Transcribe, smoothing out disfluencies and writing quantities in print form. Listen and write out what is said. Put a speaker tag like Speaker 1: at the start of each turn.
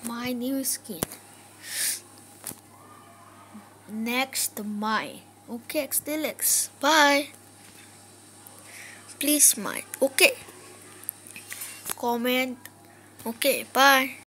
Speaker 1: my new skin. Next my. Okay, Xdelix. Bye. Please smile. Okay. Comment. Okay, bye.